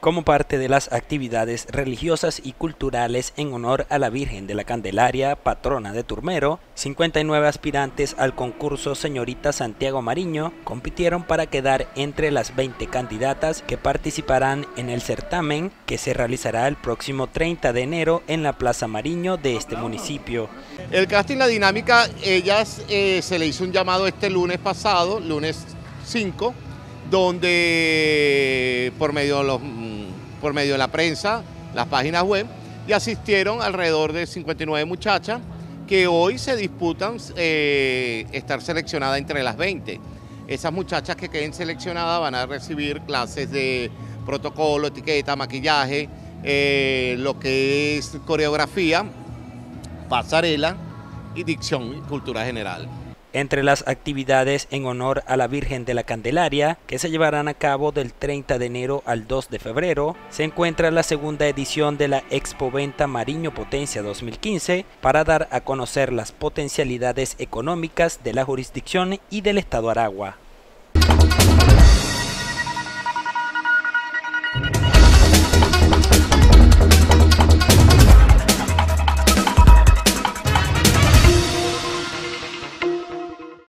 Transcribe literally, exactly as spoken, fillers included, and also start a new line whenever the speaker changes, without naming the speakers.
Como parte de las actividades religiosas y culturales en honor a la Virgen de la Candelaria, patrona de Turmero, cincuenta y nueve aspirantes al concurso Señorita Santiago Mariño compitieron para quedar entre las veinte candidatas que participarán en el certamen que se realizará el próximo treinta de enero en la Plaza Mariño de este municipio.
El casting, la dinámica, ellas eh, se le hizo un llamado este lunes pasado, lunes cinco, donde por medio de los por medio de la prensa, las páginas web, y asistieron alrededor de cincuenta y nueve muchachas que hoy se disputan eh, estar seleccionadas entre las veinte. Esas muchachas que queden seleccionadas van a recibir clases de protocolo, etiqueta, maquillaje, eh, lo que es coreografía, pasarela y dicción y cultura general.
Entre las actividades en honor a la Virgen de la Candelaria, que se llevarán a cabo del treinta de enero al dos de febrero, se encuentra la segunda edición de la Expoventa Mariño Potencia dos mil quince para dar a conocer las potencialidades económicas de la jurisdicción y del Estado Aragua.